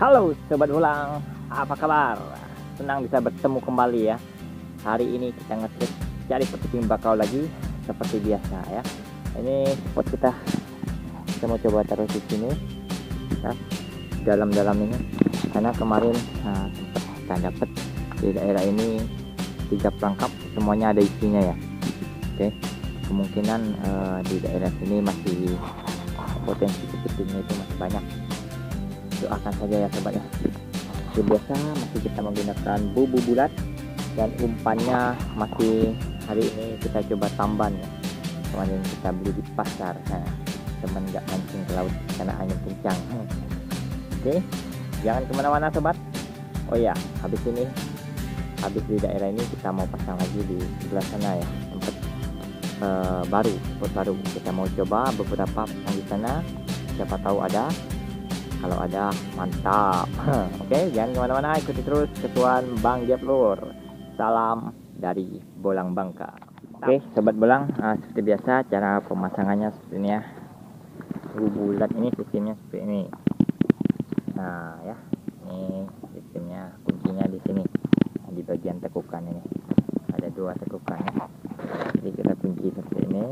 Halo Sobat Ulang, apa kabar? Senang bisa bertemu kembali ya. Hari ini kita cari kepiting bakau lagi seperti biasa ya. Ini spot kita mau coba taruh di sini ya, dalam-dalam ini, karena kemarin sempat kita dapat di daerah ini 3 perangkap, semuanya ada isinya ya. Oke, kemungkinan di daerah sini masih potensi kepitingnya itu masih banyak. Doakan saja ya sobat ya. Seperti biasa masih kita menggunakan bubu bulat, dan umpannya masih hari ini kita coba tamban ya. Kemarin kita beli di pasar, teman nggak mancing ke laut karena angin kencang. Oke, jangan kemana-mana sobat. Oh ya, habis di daerah ini kita mau pasang lagi di sebelah sana ya, tempat spot baru. Kita mau coba beberapa pasang di sana, siapa tahu ada. Kalau ada, mantap. Oke, jangan kemana-mana, ikuti terus ketuan Bang Jeplur. Salam dari Bolang Bangka. Oke, sobat bolang, seperti biasa cara pemasangannya seperti ini ya. Bulat ini sistemnya seperti ini. Nah ya, ini sistemnya, kuncinya di sini, di bagian tekukan ini. Ada 2 tekukan ya. Jadi kita kunci seperti ini.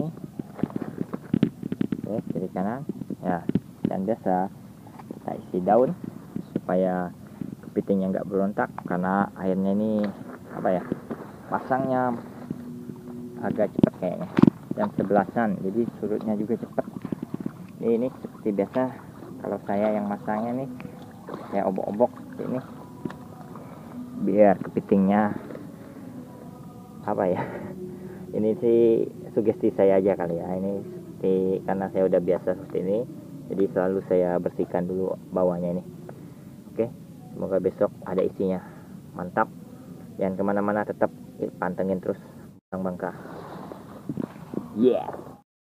Oke, kiri kanan. Ya, dan biasa kita isi daun supaya kepitingnya nggak berontak, karena airnya ini pasangnya agak cepat kayaknya, jam 11-an, jadi surutnya juga cepat. Ini seperti biasa, kalau saya yang masangnya nih saya obok-obok seperti ini biar kepitingnya ini sih sugesti saya aja kali ya. Ini seperti, karena saya udah biasa seperti ini, jadi selalu saya bersihkan dulu bawahnya ini. Oke, semoga besok ada isinya. Mantap. Jangan kemana-mana, tetap pantengin terus Bang Bangka. Yeah.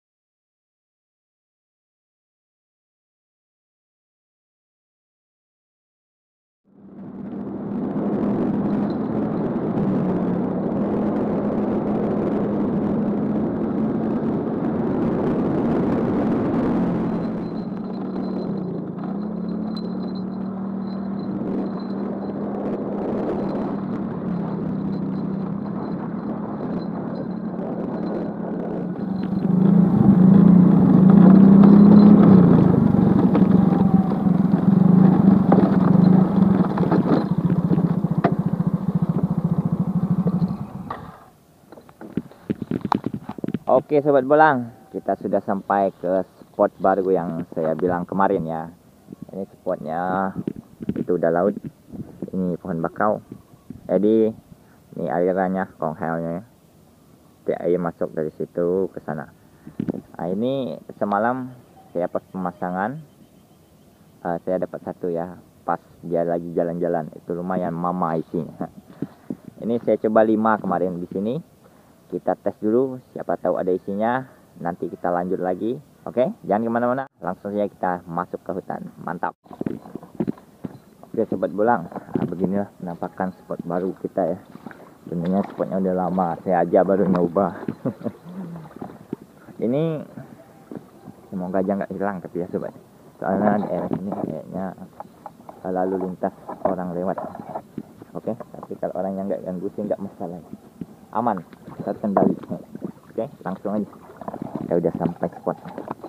Oke sobat bolang, kita sudah sampai ke spot baru yang saya bilang kemarin ya. Ini spotnya itu udah laut, ini pohon bakau. Jadi ini alirannya, konghelnya, air masuk dari situ ke sana. Nah ini semalam saya pas pemasangan, saya dapat 1 ya, pas dia lagi jalan-jalan, itu lumayan mama isinya. Ini saya coba 5 kemarin di sini. Kita tes dulu, siapa tahu ada isinya, nanti kita lanjut lagi. Oke, jangan kemana-mana, langsung saja kita masuk ke hutan. Mantap. Oke sobat bolang, beginilah penampakan spot baru kita ya. Sebenarnya spotnya udah lama, saya aja baru nyoba. Ini semoga aja nggak hilang tapi ya sobat, soalnya daerah ini kayaknya lalu lintas orang lewat. Oke, tapi kalau orangnya nggak ganggu sih nggak masalah, aman, terkendali. Oke, langsung aja, kita udah sampai spot.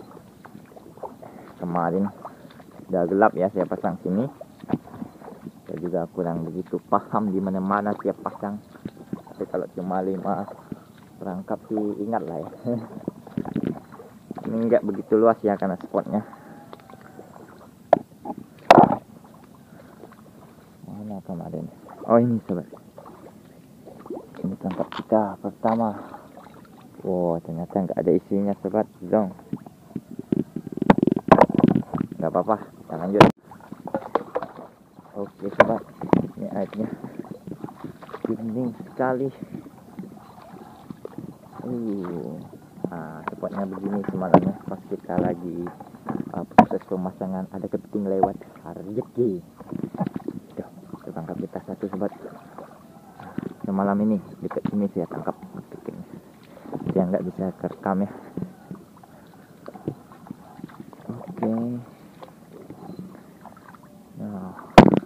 Kemarin udah gelap ya, saya pasang sini. Saya juga kurang begitu paham di mana-mana tiap pasang, tapi kalau cuma 5 perangkap sih ingat lah ya. Ini nggak begitu luas ya karena spotnya. Mana kemarin? Oh ini sobat, ini tangkap kita pertama. Wow, ternyata nggak ada isinya sobat, zong. Nggak apa-apa, kita lanjut. Oke sobat, ini airnya bening sekali. Spotnya begini semalamnya pas kita lagi proses pemasangan, ada kepiting lewat, rezeki. Tuh, tangkap kita 1 sobat. Semalam ini dekat sini saya tangkap kepiting, dia nggak bisa kerekam ya. Oke, nah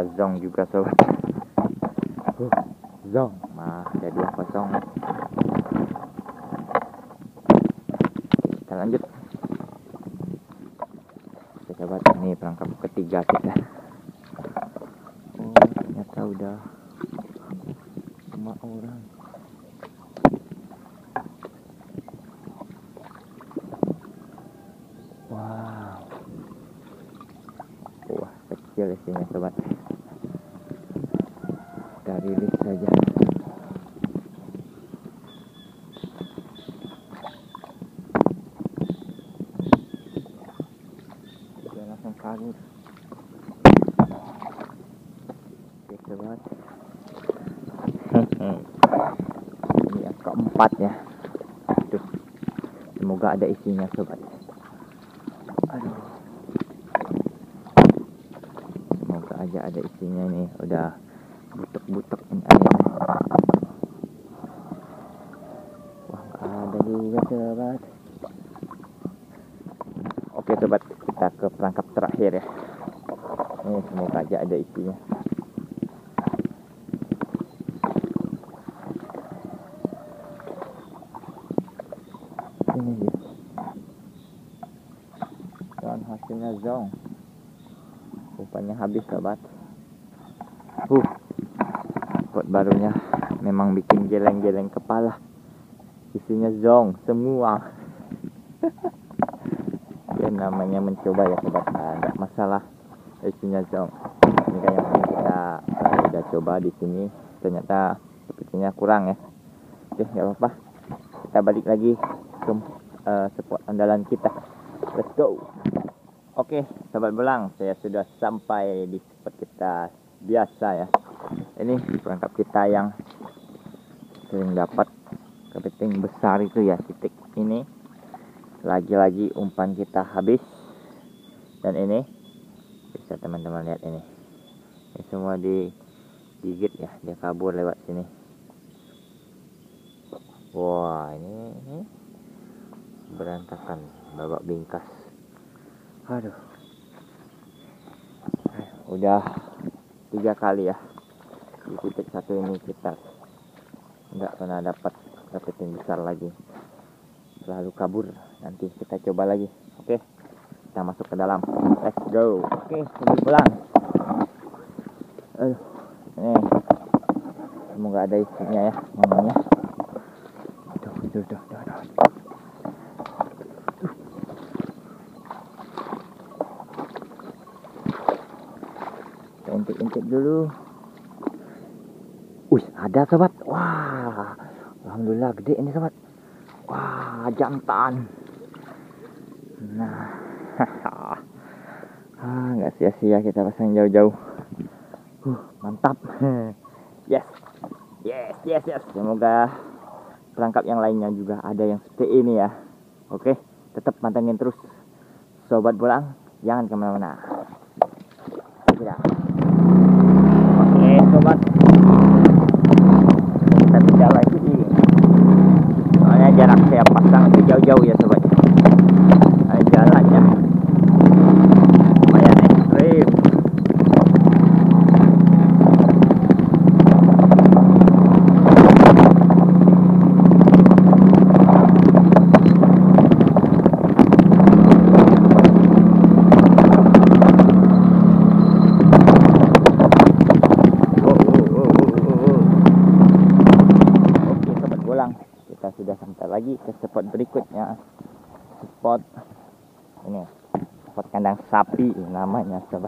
zong juga sobat. Zong jadi 2-0. Kita lanjut. Oke sobat, ini perangkap ketiga kita. Oh ternyata udah 5 orang. Wow, wah kecil isinya sobat. Kita rilis saja. Dia langsung kabur. Oke sobat. Ini yang keempat ya. Tuh, semoga ada isinya sobat. Aduh, semoga aja ada isinya nih. Udah butek-butek ini ayam. Wah nggak ada juga sobat. Oke sobat, kita ke perangkap terakhir ya. Ini semoga aja ada isinya. Ini dia. Dan hasilnya zong. Rupanya habis sobat. Spot barunya memang bikin geleng-geleng kepala. Isinya zong semua. Ya namanya mencoba ya sobat. Nggak masalah isinya zong. Ini kayak yang kita udah coba di sini. Ternyata sepertinya kurang ya. Oke nggak apa-apa. Kita balik lagi ke spot andalan kita. Let's go. Oke sobat belang, saya sudah sampai di spot kita biasa ya. Ini perangkap kita yang sering dapat kepiting besar itu ya, titik ini. Lagi-lagi umpan kita habis. Dan ini bisa teman-teman lihat ini semua digigit ya, dia kabur lewat sini. Wah ini berantakan, babak bingkas. Aduh, udah 3 kali ya di titik satu ini kita nggak pernah dapat kepiting besar lagi, selalu kabur. Nanti kita coba lagi. Oke, kita masuk ke dalam. Let's go. Oke, kita pulang. Ini semoga ada isinya ya ngomongnya. Duh. Intip dulu. Ada sobat. Wah, alhamdulillah gede ini sobat. Wah, jantan. Nah, nggak sia-sia kita pasang jauh-jauh. Mantap. Yes. Semoga perangkap yang lainnya juga ada yang seperti ini ya. Oke, tetap pantengin terus sobat bolang, jangan kemana-mana. Oke sobat, kita pindah lagi. Soalnya jarak saya pasang itu jauh-jauh ya sobat. Jalannya lumayan ekstrim. Kita sudah sampai lagi ke spot berikutnya. Spot ini, spot kandang sapi namanya sobat.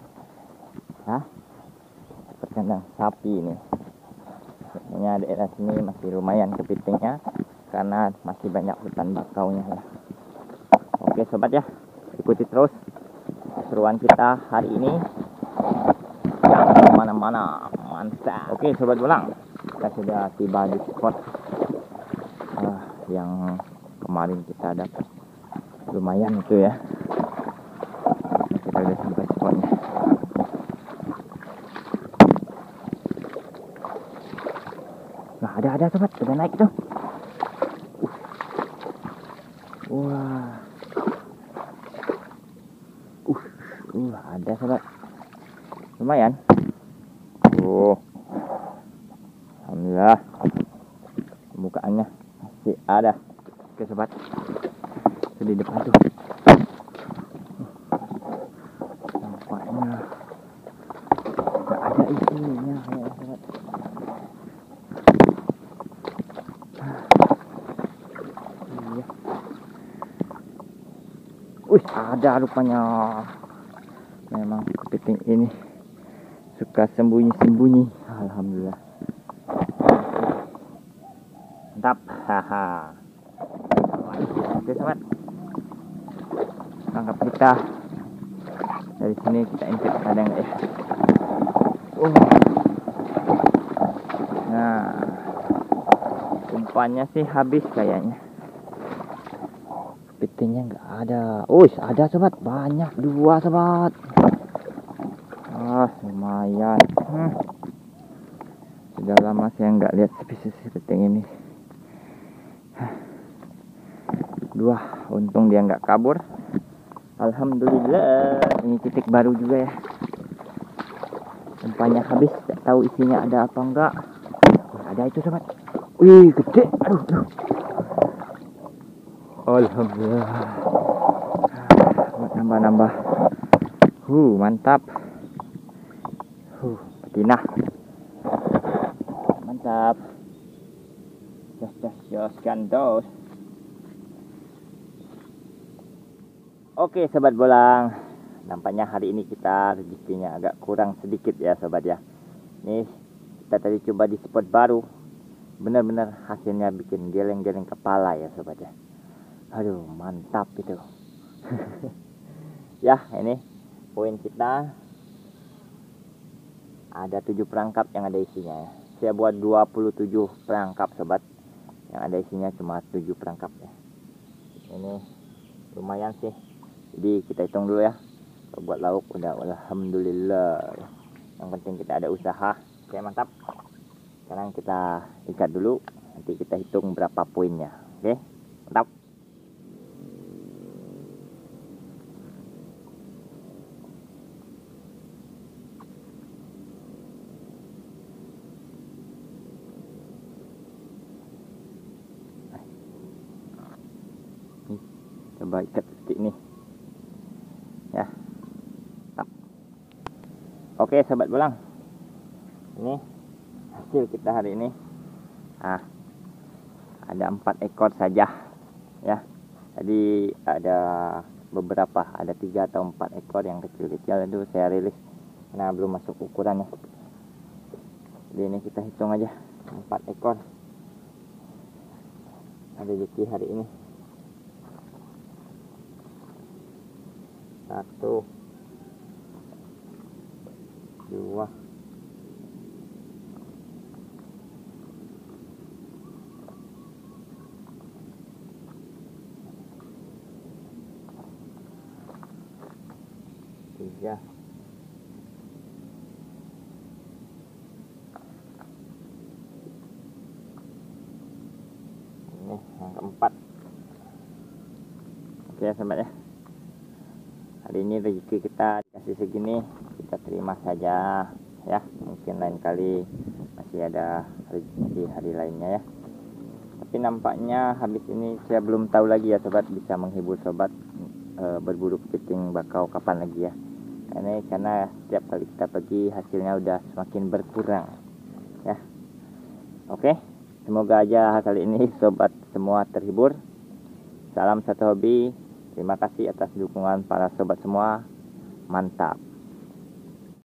Spot kandang sapi ini. Sebenarnya daerah sini masih lumayan kepitingnya karena masih banyak hutan bakaunya ya. Oke sobat ya, ikuti terus keseruan kita hari ini. Jangan kemana-mana, mantap. Oke sobat bolang, kita sudah tiba di spot yang kemarin kita dapat lumayan itu ya. Kita udah sampai spotnya. Nah ada sobat, udah naik tuh. Wah, ada sobat, lumayan. tuh. Alhamdulillah, bukaannya masih ada. Oke sobat, itu di depan tuh nampaknya nggak ada isinya ya sobat. Iya. Wih, ada rupanya. Memang kepiting ini suka sembunyi-sembunyi. Alhamdulillah. Mantap. Haha. Oke sobat, tangkap kita dari sini, kita intip ada nggak ya. Nah, umpannya sih habis kayaknya, kepitingnya nggak ada. Ada sobat, banyak, 2 sobat. Lumayan. Sudah lama saya nggak lihat spesies kepiting ini. 2, untung dia nggak kabur. Alhamdulillah, ini titik baru juga ya. Umpannya habis, tidak tahu isinya ada apa enggak. Ada itu sobat. Wih, gede. Aduh. Alhamdulillah. Nambah. Mantap. Betina. Mantap. Jos gandos. Oke sobat bolang, nampaknya hari ini kita rezekinya agak kurang sedikit ya sobat ya. Nih kita tadi coba di spot baru, benar-benar hasilnya bikin geleng-geleng kepala ya sobat ya. Aduh mantap itu. Ya ini poin kita, ada 7 perangkap yang ada isinya ya. Saya buat 27 perangkap sobat, yang ada isinya cuma 7 perangkap ya. Ini lumayan sih. Jadi kita hitung dulu ya. Buat lauk udah alhamdulillah. Yang penting kita ada usaha. Oke mantap. Sekarang kita ikat dulu. Nanti kita hitung berapa poinnya. Oke mantap. Coba ikat sedikit nih. Ya. Mantap. Oke sahabat bolang, ini hasil kita hari ini. Ada 4 ekor saja ya. Tadi ada beberapa, ada 3 atau 4 ekor yang kecil-kecil itu saya rilis karena belum masuk ukurannya. Jadi ini kita hitung aja 4 ekor ada rezeki hari ini. 1, 2, 3, 4. Ini yang keempat. Oke ya sahabat ya, hari ini rezeki kita dikasih segini, kita terima saja ya. Mungkin lain kali masih ada rezeki hari lainnya ya. Tapi nampaknya habis ini saya belum tahu lagi ya sobat, bisa menghibur sobat berburu kepiting bakau kapan lagi ya. Karena setiap kali kita pergi hasilnya udah semakin berkurang ya. Oke, semoga aja kali ini sobat semua terhibur. Salam satu hobi. Terima kasih atas dukungan para sobat semua. Mantap.